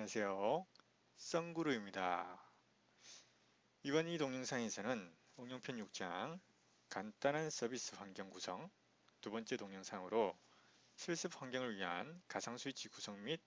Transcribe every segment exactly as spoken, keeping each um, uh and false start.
안녕하세요. 썬구루입니다. 이번 이 동영상에서는 응용편 육 장 간단한 서비스 환경 구성, 두 번째 동영상으로 실습 환경을 위한 가상 스위치 구성 및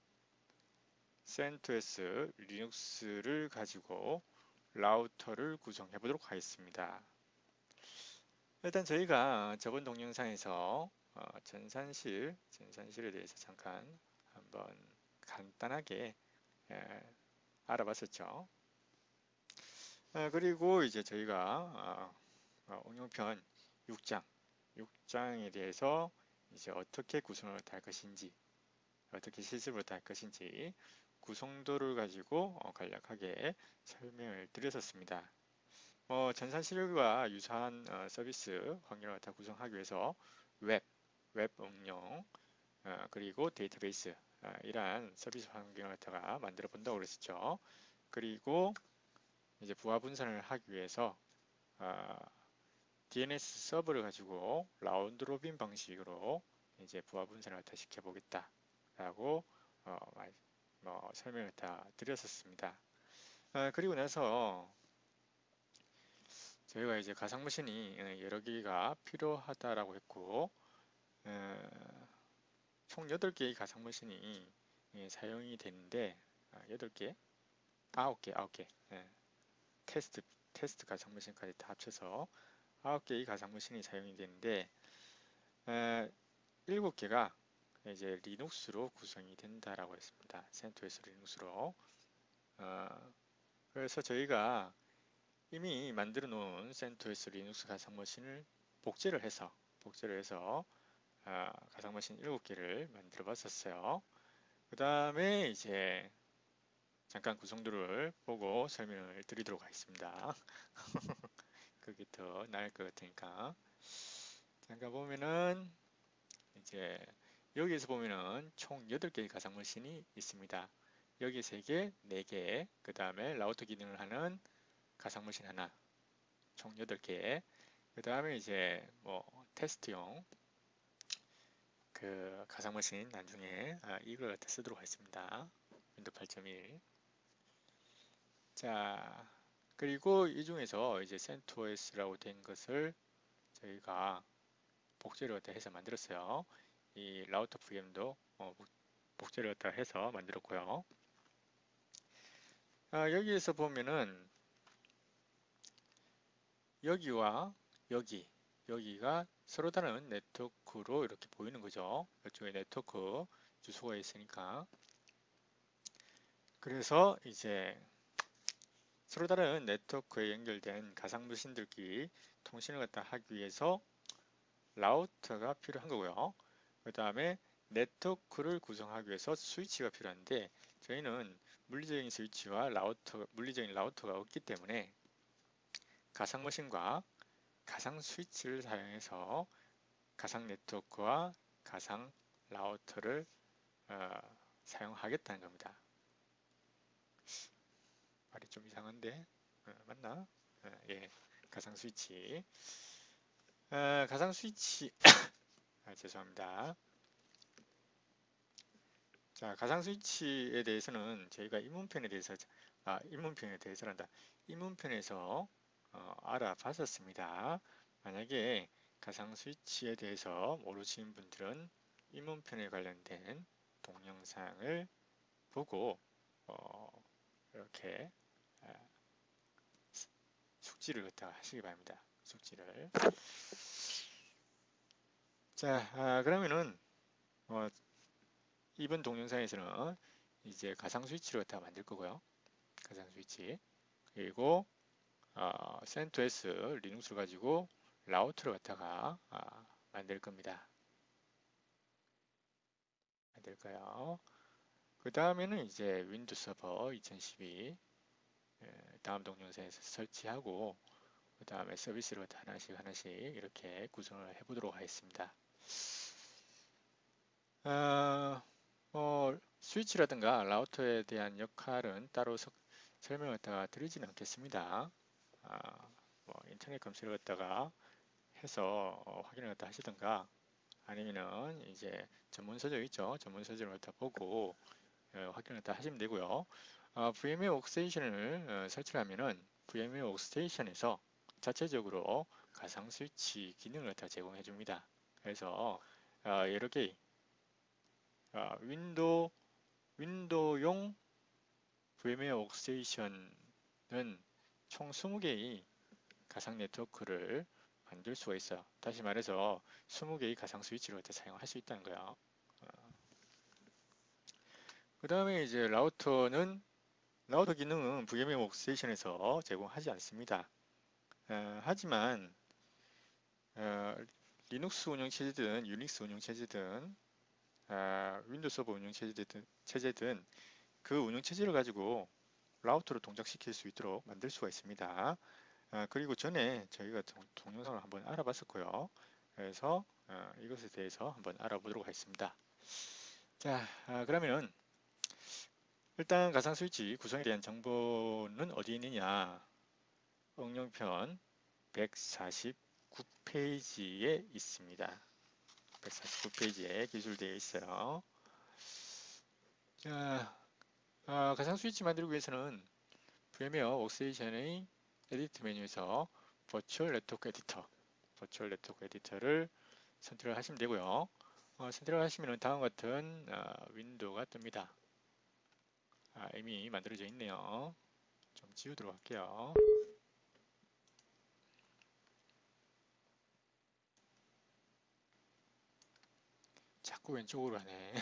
센토스 리눅스를 가지고 라우터를 구성해 보도록 하겠습니다. 일단 저희가 저번 동영상에서 어, 전산실, 전산실에 대해서 잠깐 한번 간단하게 에, 알아봤었죠. 아, 그리고 이제 저희가 어, 어, 응용편 육 장, 육 장에 대해서 이제 어떻게 구성을 할 것인지, 어떻게 실습을 할 것인지 구성도를 가지고 어, 간략하게 설명을 드렸었습니다. 어, 전산실과 유사한 어, 서비스 환경을 다 구성하기 위해서 웹, 웹 응용, 어, 그리고 데이터베이스 어, 이러한 서비스 환경을 갖다가 만들어 본다고 그랬었죠. 그리고 이제 부하 분산을 하기 위해서 어, 디엔에스 서버를 가지고 라운드 로빈 방식으로 이제 부하 분산을 다 시켜보겠다라고 어, 뭐 설명을 다 드렸었습니다. 어, 그리고 나서 저희가 이제 가상 머신이 어, 여러 개가 필요하다라고 했고 어, 총 여덟 개의 가상 머신이 예, 사용이 되는데 아, 여덟 개? 아홉 개, 아홉 개. 예, 테스트 테스트 가상 머신까지 다 합쳐서 아홉 개의 가상 머신이 사용이 되는데 에, 일곱 개가 이제 리눅스로 구성이 된다라고 했습니다. 센토스 리눅스로. 어, 그래서 저희가 이미 만들어 놓은 센토스 리눅스 가상 머신을 복제를 해서 복제를 해서 어, 가상 머신 일곱 개를 만들어 봤었어요. 그 다음에 이제 잠깐 구성도를 보고 설명을 드리도록 하겠습니다. 그게 더 나을 것 같으니까. 잠깐 보면은 이제 여기에서 보면은 총 여덟 개의 가상 머신이 있습니다. 여기 세 개, 네 개, 그 다음에 라우터 기능을 하는 가상 머신 하나, 총 여덟 개. 그 다음에 이제 뭐 테스트용 그 가상 머신 나중에 아, 이걸 갖다 쓰도록 하겠습니다. 윈도우 팔 점 일. 자, 그리고 이 중에서 이제 센토스라고 된 것을 저희가 복제를 갖다 해서 만들었어요. 이 라우터 브이엠도 어, 복제를 갖다 해서 만들었고요. 아, 여기에서 보면은 여기와 여기, 여기가 서로 다른 네트워크로 이렇게 보이는 거죠. 이쪽에 네트워크 주소가 있으니까. 그래서 이제 서로 다른 네트워크에 연결된 가상 머신들끼리 통신을 갖다 하기 위해서 라우터가 필요한 거고요. 그 다음에 네트워크를 구성하기 위해서 스위치가 필요한데 저희는 물리적인 스위치와 라우터, 물리적인 라우터가 없기 때문에 가상 머신과 가상 스위치를 사용해서 가상 네트워크와 가상 라우터를 어, 사용하겠다는 겁니다. 말이 좀 이상한데 어, 맞나? 어, 예, 가상 스위치. 어, 가상 스위치. 아, 죄송합니다. 자, 가상 스위치에 대해서는 저희가 입문편에 대해서 아, 입문편에 대해서란다. 입문편에서 어, 알아봤었습니다. 만약에 가상 스위치에 대해서 모르시는 분들은 입문편에 관련된 동영상을 보고 어, 이렇게 아, 숙지를 갖다가 하시기 바랍니다. 숙지를. 자, 아, 그러면은 어, 이번 동영상에서는 이제 가상 스위치를 갖다가 만들 거고요. 가상 스위치. 그리고 어, 센토스 리눅스를 가지고 라우터를 갖다가 아, 만들 겁니다. 만들까요? 그 다음에는 이제 윈도우 서버 이천십이 예, 다음 동영상에서 설치하고 그 다음에 서비스를 하나씩 하나씩 이렇게 구성을 해보도록 하겠습니다. 어, 뭐 스위치라든가 라우터에 대한 역할은 따로 서, 설명을 갖다가 드리지는 않겠습니다. 아, 뭐 인터넷 검색을 갖다가 해서 어, 확인을 갖다 하시던가 아니면은 이제 전문 서적 있죠. 전문 서적을 갖다 보고 어, 확인을 다 하시면 되고요. 어, 브이엠웨어 워크스테이션을 어, 설치를 하면은 브이엠웨어 워크스테이션에서 자체적으로 가상 스위치 기능을 다 제공해 줍니다. 그래서 어, 여러 개의 어, 윈도우 윈도우용 브이엠웨어 워크스테이션은 총 스무 개의 가상 네트워크를 만들 수가 있어요. 다시 말해서 스무 개의 가상 스위치를 사용할 수 있다는 거예요. 그 다음에 이제 라우터는 라우터 기능은 브이엠웨어 워크스테이션에서 제공하지 않습니다. 어, 하지만 어, 리눅스 운영체제든 유닉스 운영체제든 어, 윈도우 서버 운영체제든 체제든 그 운영체제를 가지고 라우터를 동작시킬 수 있도록 만들 수가 있습니다. 아, 그리고 전에 저희가 동, 동영상을 한번 알아봤었고요. 그래서 어, 이것에 대해서 한번 알아보도록 하겠습니다. 자, 아, 그러면은 일단 가상 스위치 구성에 대한 정보는 어디에 있느냐? 응용편 백사십구 페이지에 있습니다. 백사십구 페이지에 기술되어 있어요. 자, 아, 가상 스위치 만들기 위해서는 브이엠웨어 워크스테이션의 에디트 메뉴에서 버추얼 네트워크 에디터, 버추얼 네트워크 에디터를 선택을 하시면 되고요. 어, 선택을 하시면 다음과 같은 어, 윈도우가 뜹니다. 아, 이미 만들어져 있네요. 좀 지우도록 할게요. 자꾸 왼쪽으로 하네.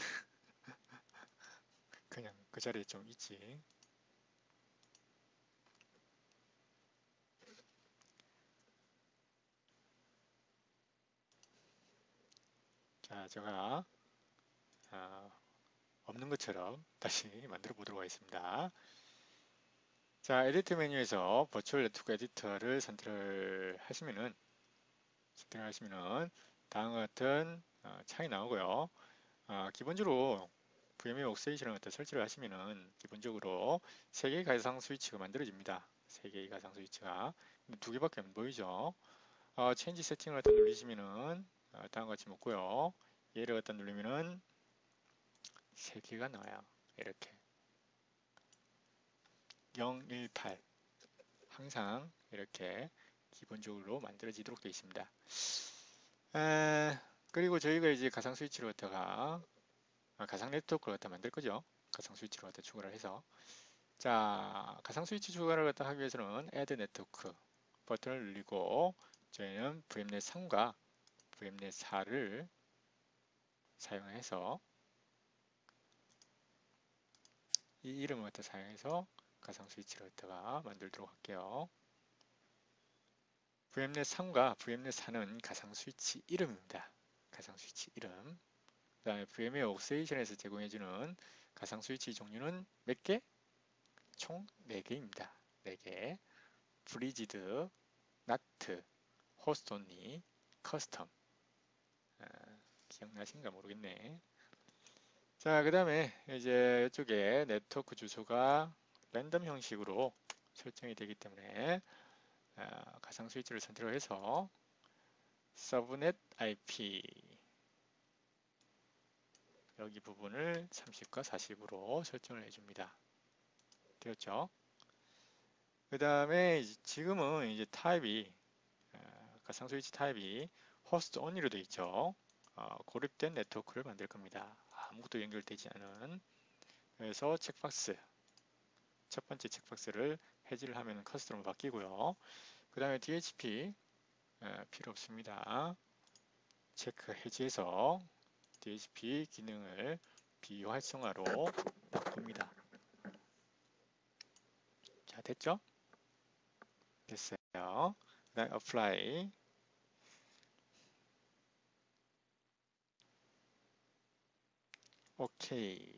그냥 그 자리에 좀 있지. 자, 제가 어, 없는 것처럼 다시 만들어 보도록 하겠습니다. 자, 에디트 메뉴에서 버추얼 네트워크 에디터를 선택을 하시면은 선택을 하시면은 다음과 같은 어, 창이 나오고요. 어, 기본적으로 브이엠웨어 워크스테이션을 설치를 하시면은 기본적으로 세 개의 가상 스위치가 만들어집니다. 세 개의 가상 스위치가 두 개밖에 안 보이죠. 어, 체인지 세팅을 갖다 누르시면은 어, 다음과 같이 먹고요. 얘를 갖다 누르면은 세 개가 나와요. 이렇게 영, 일, 팔 항상 이렇게 기본적으로 만들어지도록 되어 있습니다. 에, 그리고 저희가 이제 가상 스위치를 갖다가 아, 가상 네트워크를 갖다 만들 거죠. 가상 스위치를 갖다 추가를 해서 자, 가상 스위치 추가를 갖다 하기 위해서는 Add Network 버튼을 누르고 저희는 브이엠넷 삼과 브이엠넷 사를 사용해서 이 이름을 갖다 사용해서 가상 스위치를 갖다가 만들도록 할게요. 브이엠넷 삼과 브이엠넷 사는 가상 스위치 이름입니다. 가상 스위치 이름. 그 다음에 브이엠웨어 워크스테이션에서 제공해주는 가상 스위치 종류는 몇 개? 총 네 개입니다. 네 개. 브리지드, 나트, 호스트 온리, 커스텀. 아, 기억나신가 모르겠네. 자, 그 다음에 이제 이쪽에 네트워크 주소가 랜덤 형식으로 설정이 되기 때문에 아, 가상 스위치를 선택을 해서 서브넷 아이피 여기 부분을 삼십과 사십으로 설정을 해줍니다. 되었죠? 그 다음에 지금은 이제 타입이 아, 가상 스위치 타입이 호스트 온리로 되어 있죠. 어, 고립된 네트워크를 만들 겁니다. 아무것도 연결되지 않은. 그래서 책박스 첫 번째 책박스를 해지를 하면 커스텀으로 바뀌고요. 그 다음에 디에이치피 에, 필요 없습니다. 체크 해지해서 디에이치피 기능을 비활성화로 바꿉니다. 자, 됐죠? 됐어요. 그 다음에 apply 오케이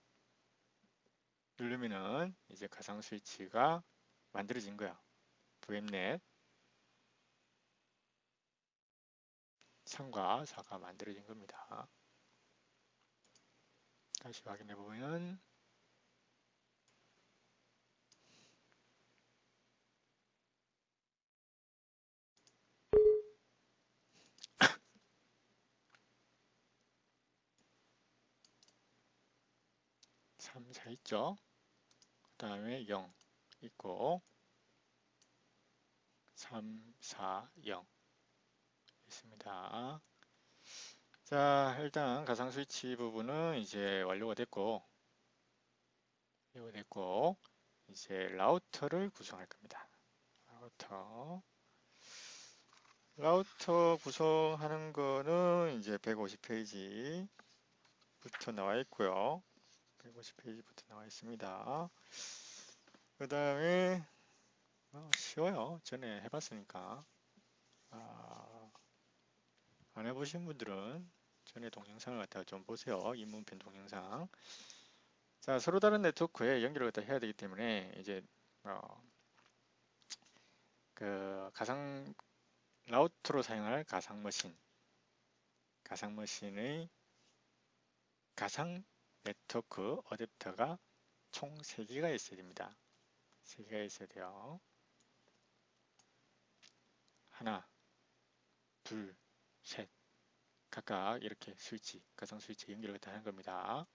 누르면은 이제 가상 스위치가 만들어진 거야. 브이엠넷 삼과 사가 만들어진 겁니다. 다시 확인해 보면 삼, 사 있죠. 그 다음에 영 있고 삼, 사, 영 있습니다. 자, 일단 가상 스위치 부분은 이제 완료가 됐고, 완료가 됐고, 이제 라우터를 구성할 겁니다. 라우터. 라우터 구성하는 거는 이제 백오십 페이지부터 나와 있고요. 백오십 페이지부터 나와 있습니다. 그 다음에 어, 쉬워요. 전에 해봤으니까. 아, 안 해보신 분들은 전에 동영상을 갖다가 좀 보세요. 입문편 동영상. 자, 서로 다른 네트워크에 연결을 갖다 해야 되기 때문에 이제 어, 그 가상 라우터로 사용할 가상 머신, 가상 머신의 가상 네트워크 어댑터가 총 세 개가 있어야 됩니다. 세 개가 있어야 돼요. 하나, 둘, 셋. 각각 이렇게 스위치, 가상 스위치 연결을 다 하는 겁니다.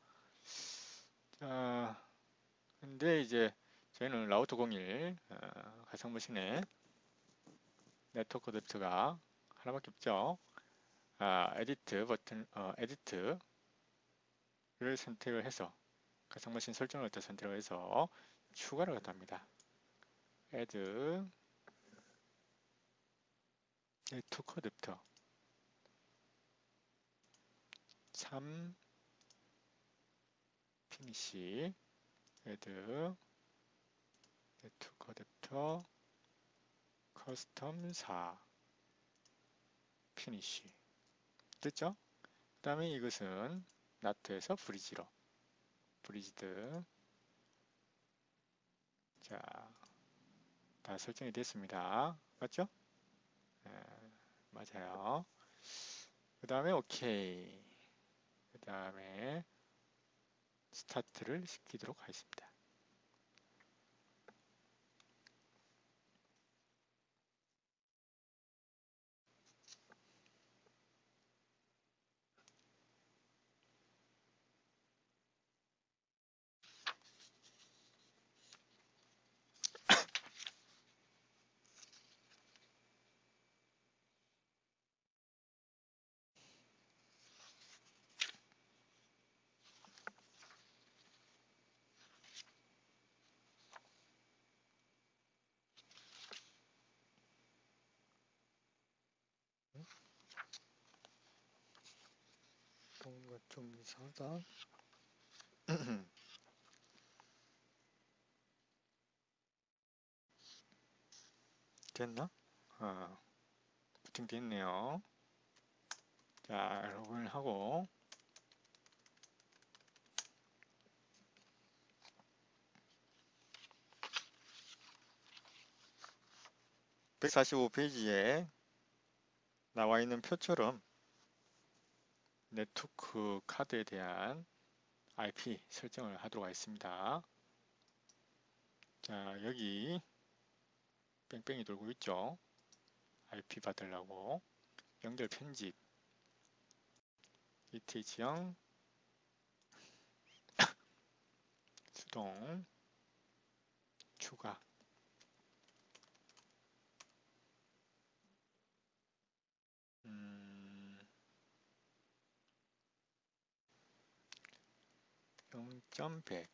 자, 근데 이제 저희는 라우터 공일 어, 가상 머신에 네트워크 어댑터가 하나밖에 없죠. 아, 에디트 버튼, 어, 에디트를 선택을 해서 가상 머신 설정을 또 선택을 해서 추가를 갖다 합니다. add 네트워크 어댑터 삼 피니시 add 네트워크 어댑터 커스텀 사 피니시 됐죠? 그 다음에 이것은 나트에서 브리지로 브리지드 자, 다 설정이 됐습니다. 맞죠? 네, 맞아요. 그 다음에 오케이. 그 다음에 스타트를 시키도록 하겠습니다. 뭔가 좀 이상하다. 됐나? 아, 부팅됐네요. 자, 로그인을 하고 백사십오 페이지에 나와 있는 표처럼 네트워크 카드에 대한 아이피 설정을 하도록 하겠습니다. 자, 여기 뺑뺑이 돌고 있죠. 아이피 받으려고 연결 편집 이티 지형 수동 추가 음, 영 점 백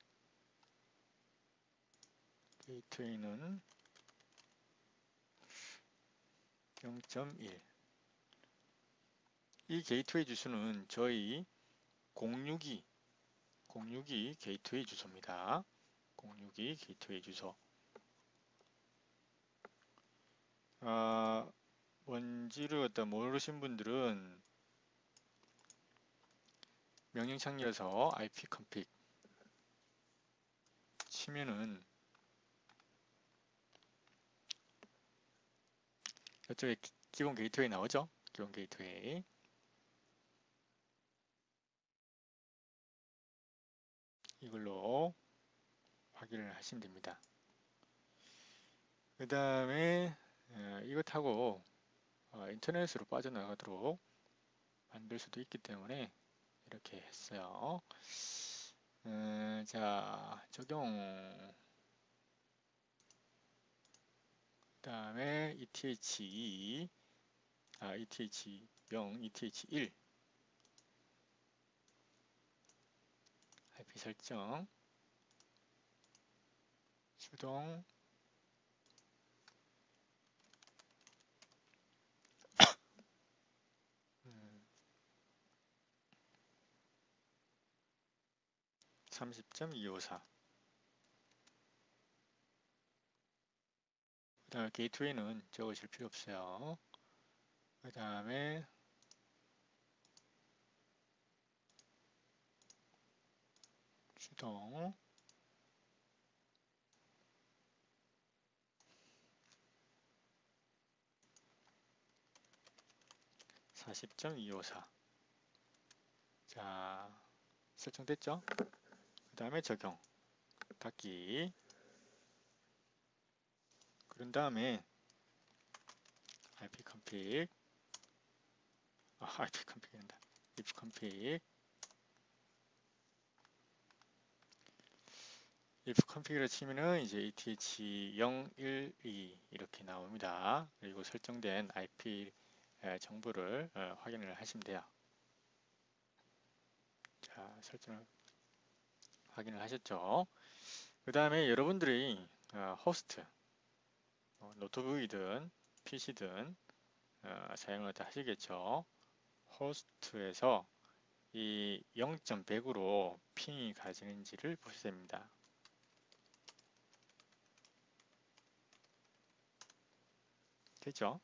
게이트웨이는 영 점 일 이 게이트웨이 주소는 저희 공육이 공육이 게이트웨이 주소입니다. 공육이 게이트웨이 주소 아, 뭔지를 갖다 모르신 분들은 명령창에서 아이피 config 치면은 이쪽에 기- 기본 게이트웨이 나오죠? 기본 게이트웨이 이걸로 확인을 하시면 됩니다. 그 다음에 이것하고 어, 인터넷으로 빠져나가도록 만들 수도 있기 때문에 이렇게 했어요. 음, 자, 적용. 그 다음에 eth2, 아, eth0, eth1 아이피 설정 수동 음, 삼십 점 이오사. 그 다음에 게이트웨이는 적으실 필요 없어요. 그 다음에 수동 사십 점 이오사. 자, 설정됐죠? 그 다음에 적용 닫기. 그런 다음에 아이피 config, 아, 아이피 config한다. if config, if config를 치면은 이제 eth 영, 일, 이 이렇게 나옵니다. 그리고 설정된 아이피 정보를 어, 확인을 하시면 돼요. 자, 설정을 확인을 하셨죠? 그 다음에 여러분들이 어, 호스트, 어, 노트북이든 피시든 어, 사용을 다 하시겠죠? 호스트에서 이 영 점 백으로 핑이 가지는지를 보셔야 됩니다. 됐죠?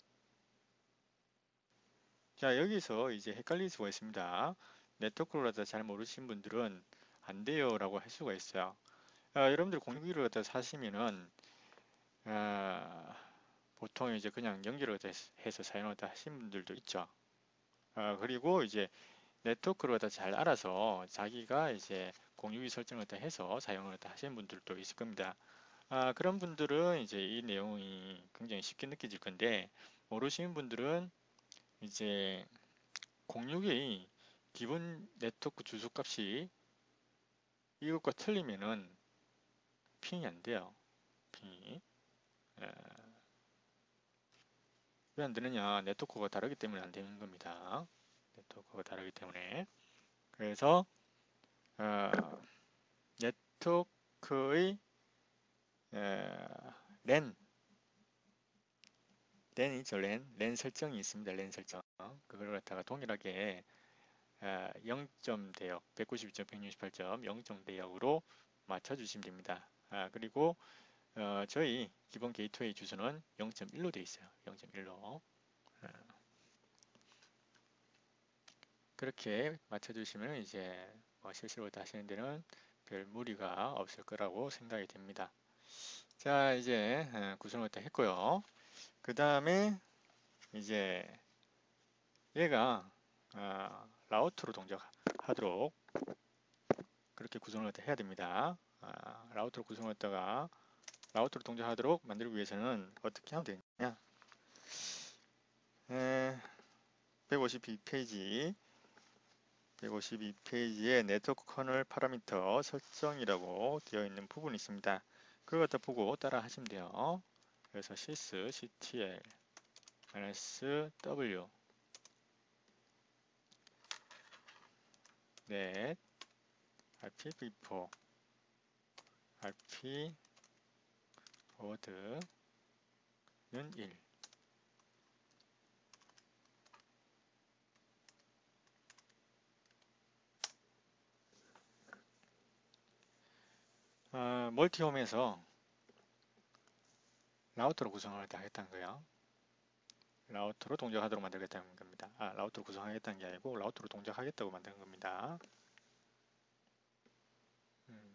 자, 여기서 이제 헷갈릴 수가 있습니다. 네트워크를 갖다 잘 모르시는 분들은 안 돼요 라고 할 수가 있어요. 아, 여러분들 공유기를 갖다 사시면은 아, 보통 이제 그냥 연결을 해서 사용을 하시는 분들도 있죠. 아, 그리고 이제 네트워크를 갖다 잘 알아서 자기가 이제 공유기 설정을 다 해서 사용을 다 하시는 분들도 있을 겁니다. 아, 그런 분들은 이제 이 내용이 굉장히 쉽게 느껴질 건데 모르시는 분들은 이제 공유기 기본 네트워크 주소값이 이것과 틀리면은 핑이 안 돼요. 핑이. 왜 안 되느냐? 네트워크가 다르기 때문에 안 되는 겁니다. 네트워크가 다르기 때문에. 그래서 어, 네트워크의 어, 랜, 랜이죠, 랜. 랜 설정이 있습니다. 랜 설정. 그걸 갖다가 동일하게 어, 영 점 대역, 백구십이 점 백육십팔 점 영 점 대역으로 맞춰주시면 됩니다. 아, 그리고 어, 저희 기본 게이트웨이 주소는 영 점 일로 되어 있어요. 영 점 일로. 그렇게 맞춰주시면 이제 뭐 실시로부터 하시는 데는 별 무리가 없을 거라고 생각이 됩니다. 자, 이제 어, 구성을 다 했고요. 그 다음에 이제 얘가 어, 라우터로 동작하도록 그렇게 구성을 다 해야 됩니다. 아, 라우터로 구성을 했다가 라우터로 동작하도록 만들기 위해서는 어떻게 하면 되느냐? 백오십이 페이지 백오십이 페이지에 네트워크 커널 파라미터 설정이라고 되어 있는 부분이 있습니다. 그걸 갖다 보고 따라 하시면 돼요. 그래서 sys ctl -w net ipv4 ip forward는 일. 어, 멀티홈에서 라우터로 구성을 하겠다는 거예요. 라우터로 동작하도록 만들겠다는 겁니다. 아, 라우터로 구성하겠다는 게 아니고 라우터로 동작하겠다고 만드는 겁니다. 음,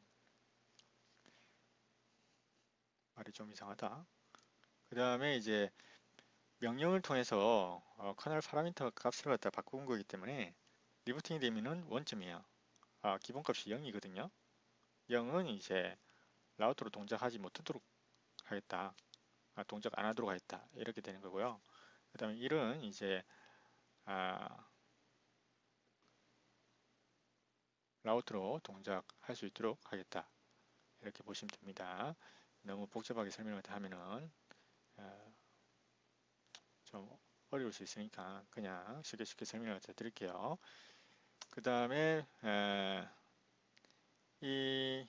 말이 좀 이상하다. 그 다음에 이제 명령을 통해서 어, 커널 파라미터 값을 갖다 바꾼 거기 때문에 리부팅이 되면은 원점이에요. 아, 기본값이 영이거든요. 영은 이제 라우터로 동작하지 못하도록 하겠다. 아, 동작 안 하도록 하겠다. 이렇게 되는 거고요. 그 다음에 일은 이제 아, 라우트로 동작할 수 있도록 하겠다. 이렇게 보시면 됩니다. 너무 복잡하게 설명을 다 하면은 어, 좀 어려울 수 있으니까 그냥 쉽게 쉽게 설명을 드릴게요. 그 다음에 이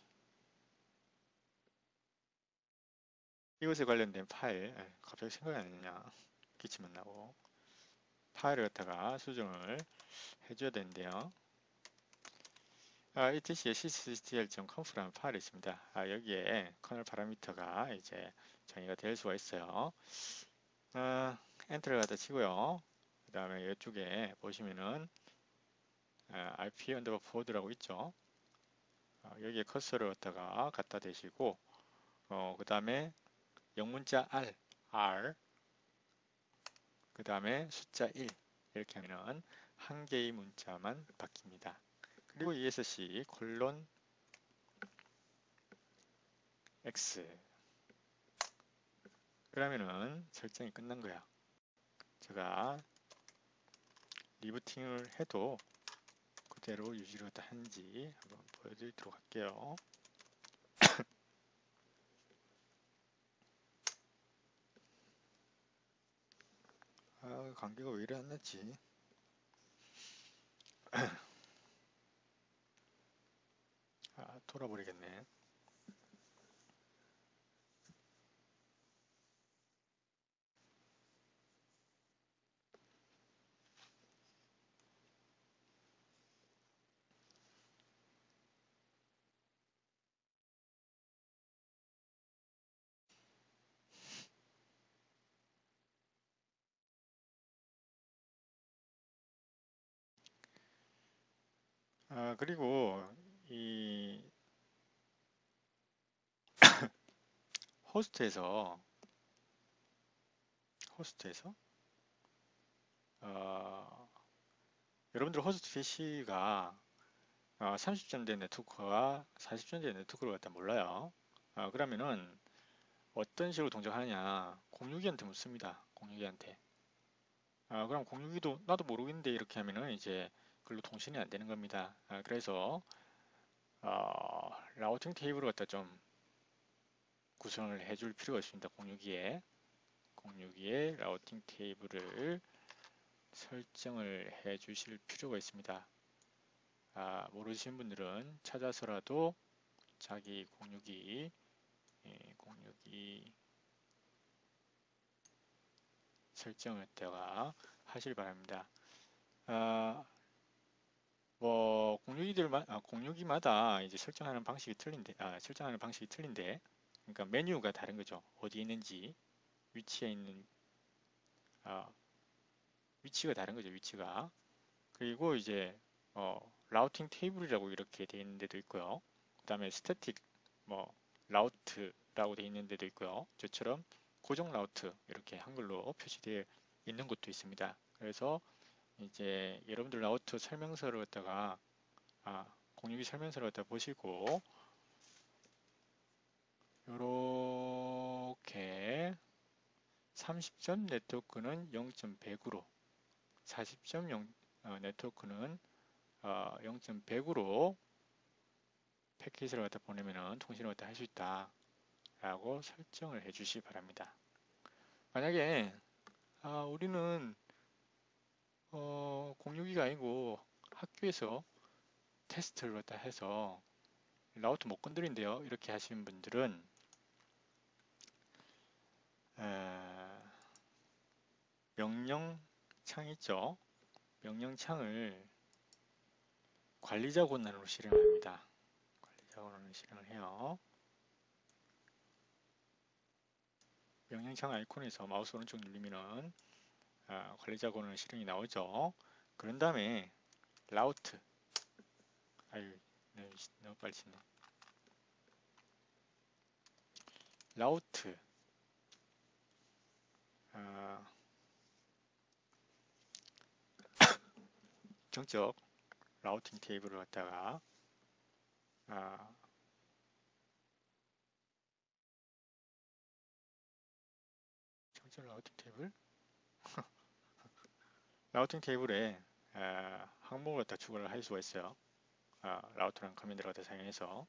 이것에 관련된 파일, 갑자기 생각이 안 나냐, 기침만 나고 파일을 갖다가 수정을 해줘야 되는데요. 아, etc sysctl.conf라는 파일이 있습니다. 아, 여기에 커널 파라미터가 이제 정의가 될 수가 있어요. 아, 엔터를 갖다 치고요. 그 다음에 이쪽에 보시면은 아, 아이피 언더바 포드라고 있죠. 아, 여기에 커서를 갖다가 갖다 대시고 어, 그 다음에 영문자 R, R 그 다음에 숫자 일 이렇게 하면 한 개의 문자만 바뀝니다. 그리고 이에스씨 콜론 X 그러면은 설정이 끝난 거야. 제가 리부팅을 해도 그대로 유지를 다 하는지 한번 보여드리도록 할게요. 아, 관계가 왜 이래 안 났지? 아, 돌아버리겠네. 아, 그리고 이 호스트에서 호스트에서 어, 여러분들 호스트 피씨가 어, 삼십 점 된 네트워크와 사십 점 된 네트워크를 갖다 몰라요. 어, 그러면은 어떤 식으로 동작하느냐 공유기한테 묻습니다. 공유기한테. 아, 그럼 공유기도 나도 모르겠는데 이렇게 하면은 이제 글로 통신이 안 되는 겁니다. 아, 그래서 어, 라우팅 테이블을 갖다 좀 구성을 해줄 필요가 있습니다. 공유기에 공유기에 라우팅 테이블을 설정을 해 주실 필요가 있습니다. 아, 모르시는 분들은 찾아서라도 자기 공유기 예, 공유기 설정을 때가 하실 바랍니다. 아, 뭐 공유기들마 아, 공유기마다 이제 설정하는 방식이 틀린데 아, 설정하는 방식이 틀린데 그러니까 메뉴가 다른 거죠. 어디에 있는지 위치에 있는 아, 위치가 다른 거죠. 위치가 그리고 이제 어, 라우팅 테이블이라고 이렇게 되어 있는 데도 있고요. 그 다음에 스태틱 뭐 라우트라고 되어 있는 데도 있고요. 저처럼 고정 라우트 이렇게 한글로 표시되어 있는 곳도 있습니다. 그래서 이제 여러분들 라우트 설명서를 갖다가 아, 공유기 설명서를 갖다 보시고 이렇게 삼십 점 네트워크는 영 점 백으로 사십 점 어, 네트워크는 어, 영 점 백으로 패킷을 갖다 보내면은 통신을 갖다 할 수 있다 라고 설정을 해 주시기 바랍니다. 만약에 아, 우리는 어, 공유기가 아니고 학교에서 테스트를 갖다 해서 라우트 못 건드린대요 이렇게 하시는 분들은 에, 명령창 있죠. 명령창을 관리자 권한으로 실행합니다. 관리자 권한으로 실행을 해요. 명령창 아이콘에서 마우스 오른쪽 누르면은 아, 관리자 권한 실행이 나오죠. 그런 다음에 라우트 아유 네, 너무 빨리 치네. 라우트 아, 정적 라우팅 테이블을 갖다가 아, 정적 라우팅 테이블 라우팅 테이블에 아, 항목을 갖다 추가를 할 수가 있어요. 아, 라우터라는 커맨드를 갖다 사용해서.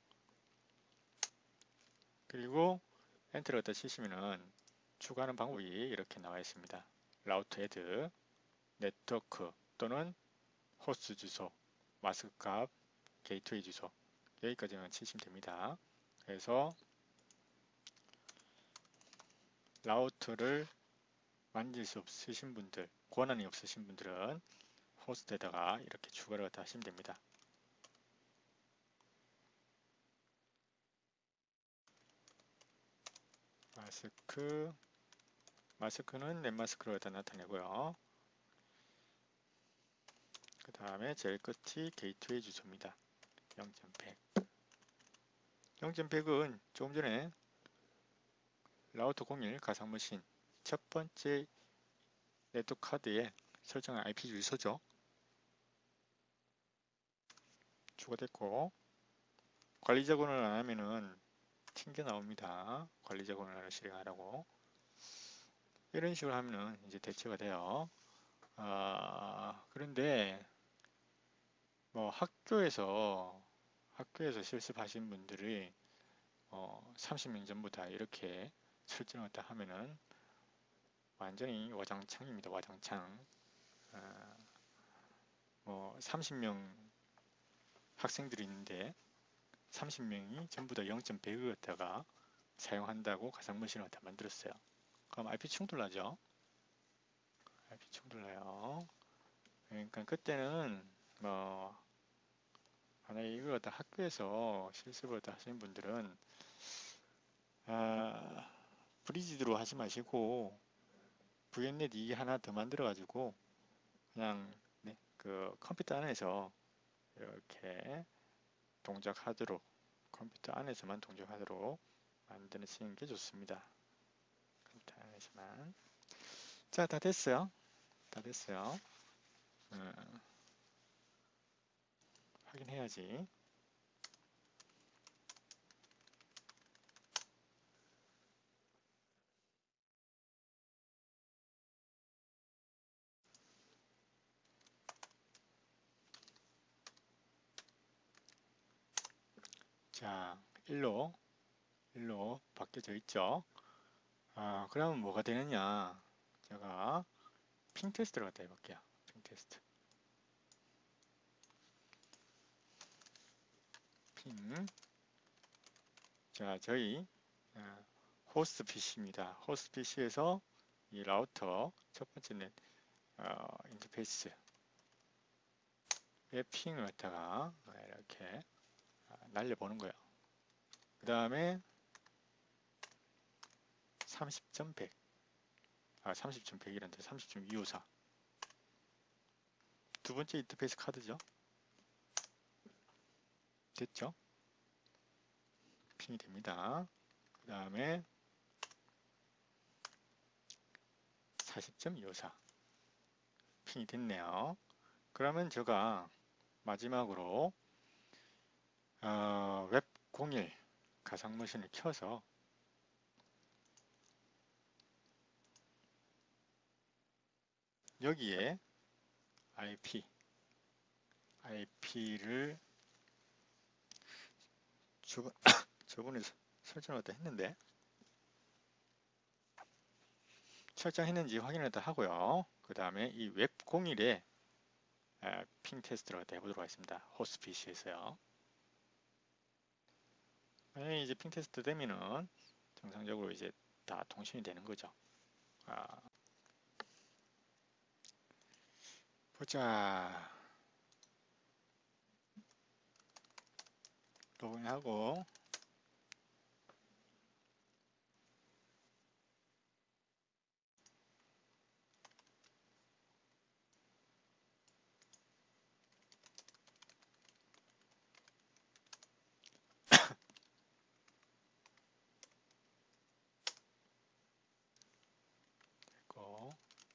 그리고 엔터를 갖다 치시면은 추가하는 방법이 이렇게 나와 있습니다. 라우터 헤드, 네트워크 또는 호스트 주소, 마스크 값, 게이트웨이 주소 여기까지만 치시면 됩니다. 그래서 라우터를 만질 수 없으신 분들, 권한이 없으신 분들은 호스트에다가 이렇게 추가를 갖다 하시면 됩니다. 마스크, 마스크는 넷마스크로 갖다 나타내고요. 그 다음에 제일 끝이 게이트웨이 주소입니다. 영 점 백. 영 점 백은 조금 전에 라우터 공일 가상머신 첫 번째 네트워크 카드에 설정한 아이피 주소죠. 추가됐고, 관리 작업을 안 하면은 튕겨 나옵니다. 관리 작업을 실행하라고. 이런 식으로 하면은 이제 대체가 돼요. 아, 그런데 뭐 학교에서 학교에서 실습하신 분들이 어, 삼십 명 전부 다 이렇게 설정을 다 하면은 완전히 와장창입니다. 와장창. 아, 뭐 삼십 명 학생들이 있는데 삼십 명이 전부 다 영 점 백을 갖다가 사용한다고 가상머신을 다 만들었어요. 그럼 아이피 충돌나죠? 아이피 충돌나요. 그러니까 그때는 뭐 만약에 이걸 갖다 학교에서 실습을 다 하시는 분들은 아, 브리지드로 하지 마시고 브이엔넷 이 하나 더 만들어 가지고 그냥 네, 그 컴퓨터 안에서 이렇게 동작하도록 컴퓨터 안에서만 동작하도록 만드시는 게 좋습니다. 컴퓨터 안에서만. 자, 다 됐어요. 다 됐어요. 음, 확인해야지. 자, 일로 일로 바뀌어져 있죠. 아, 그러면 뭐가 되느냐? 제가 핑 테스트를 갖다 해볼게요. 핑 테스트. 핑. 자, 저희 아, 호스트 피씨입니다. 호스트 피씨에서 이 라우터 첫 번째는 어, 인터페이스 의 핑을 갖다가 이렇게 날려보는 거예요. 그 다음에 삼십 점 백, 아 삼십 점 백이란데 삼십 점 이오사 두 번째 인터페이스 카드죠. 됐죠? 핑이 됩니다. 그 다음에 사십 점 이오사 핑이 됐네요. 그러면 제가 마지막으로 어, 웹 공일 가상머신을 켜서 여기에 아이피 아이피를 저번, 저번에 설정을 다 했는데 설정했는지 확인을 다 하고요. 그 다음에 이 웹 공일에 핑 테스트를 갖다 해보도록 하겠습니다. 호스트 피씨에서요. 만약에 이제 핑 테스트 되면은 정상적으로 이제 다 통신이 되는 거죠. 아, 보자. 로그인하고 됐고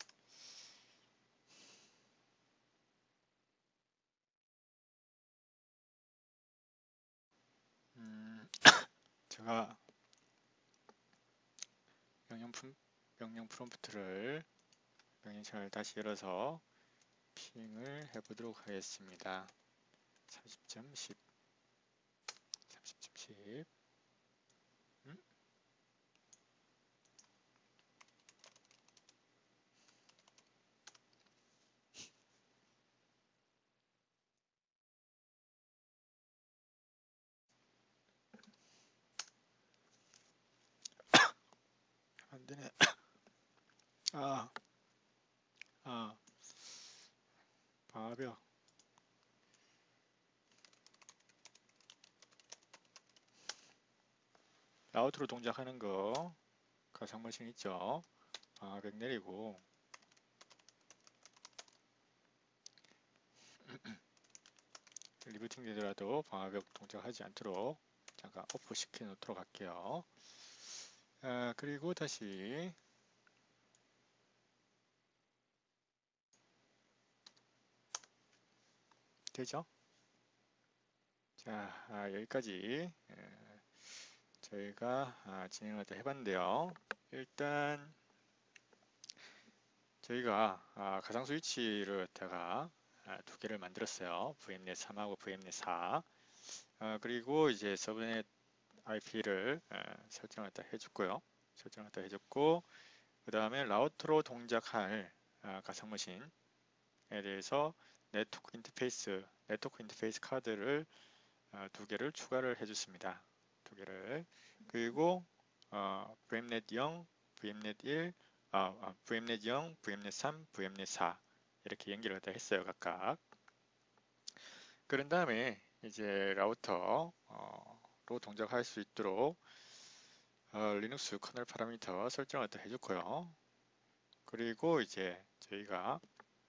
음, 제가 명령, 품, 명령 프롬프트를 명령창을 다시 열어서 핑을 해보도록 하겠습니다. 삼십 점 십 삼십 점 십 음? 안되네. 아, 아, 방화벽. 라우트로 동작하는 거 가상머신 있죠. 방화벽 내리고 리부팅 되더라도 방화벽 동작하지 않도록 잠깐 오프 시켜 놓도록 할게요. 아, 그리고 다시 되죠? 자, 아, 여기까지 에, 저희가 아, 진행을 다 해봤는데요. 일단 저희가 아, 가상 스위치를 갖다가 아, 두 개를 만들었어요. 브이엠넷 삼하고 브이엠넷 사. 아, 그리고 이제 서브넷 아이피를 아, 설정을 다 해줬고요. 설정을 다 해줬고, 그 다음에 라우터로 동작할 아, 가상머신에 대해서 네트워크 인터페이스, 네트워크 인터페이스 카드를 아, 두 개를 추가를 해줬습니다. 두 개를. 그리고 어, 브이엠넷 영, 브이엠넷 일, 아, 아, 브이엠넷 영, 브이엠넷 삼, 브이엠넷 사 이렇게 연결을 다 했어요, 각각. 그런 다음에 이제 라우터로 동작할 수 있도록 어, 리눅스 커널 파라미터 설정을 다 해줬고요. 그리고 이제 저희가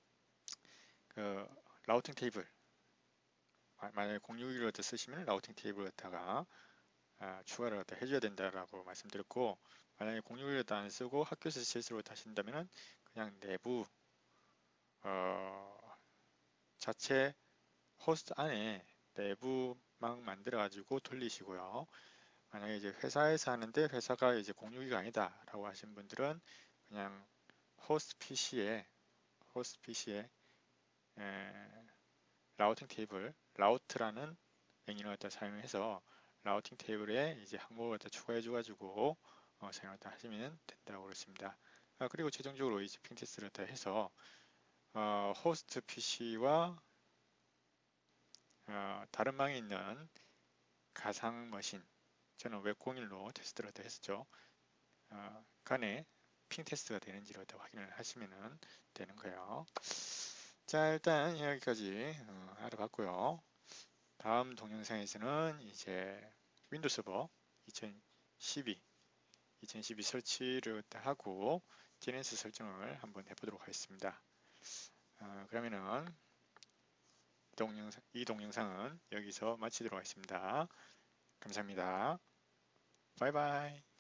그 라우팅 테이블, 만약에 공유기를 쓰시면 라우팅 테이블 갖다가 아, 추가를 갖다 해줘야 된다라고 말씀드렸고, 만약에 공유기를 안 쓰고 학교에서 실습을 하신다면 그냥 내부 어, 자체 호스트 안에 내부망 만들어 가지고 돌리시고요. 만약에 이제 회사에서 하는데 회사가 이제 공유기가 아니다라고 하신 분들은 그냥 호스트 피시에 호스트 피시에 에, 라우팅 테이블 라우트라는 명령을 갖다 사용해서 라우팅 테이블에 이제 항목을 갖다 추가해 줘가지고 어, 사용을 다 하시면 된다고 그렇습니다. 아, 그리고 최종적으로 이제 핑 테스트를 다 해서 어, 호스트 피시와 어, 다른 방에 있는 가상 머신, 저는 웹 공일로 테스트를 다 했었죠. 어, 간에 핑 테스트가 되는지를 다 확인을 하시면 되는 거예요. 자, 일단 여기까지 어, 알아봤고요. 다음 동영상에서는 이제 윈도우 서버 이천십이, 이천십이 설치를 하고 디엔에스 설정을 한번 해보도록 하겠습니다. 어, 그러면은 동영상, 이 동영상은 여기서 마치도록 하겠습니다. 감사합니다. 바이바이.